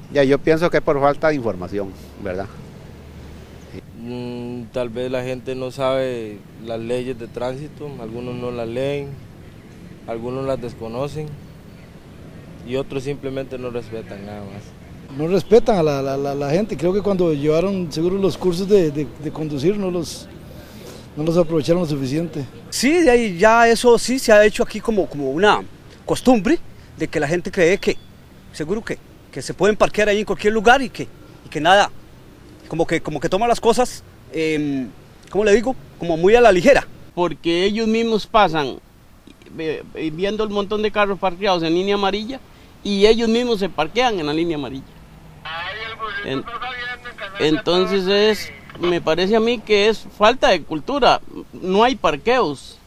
Ya, yo pienso que es por falta de información, ¿verdad? Tal vez la gente no sabe las leyes de tránsito, algunos no las leen, algunos las desconocen y otros simplemente no respetan nada más. No respetan a la gente. Creo que cuando llevaron seguro los cursos de conducir no los aprovecharon lo suficiente. Sí, de ahí ya eso sí se ha hecho aquí como una costumbre de que la gente cree que, seguro que se pueden parquear ahí en cualquier lugar y que nada, como que toman las cosas, ¿cómo le digo? Como muy a la ligera. Porque ellos mismos pasan viendo el montón de carros parqueados en línea amarilla y ellos mismos se parquean en la línea amarilla. Entonces me parece a mí que es falta de cultura, no hay parqueos.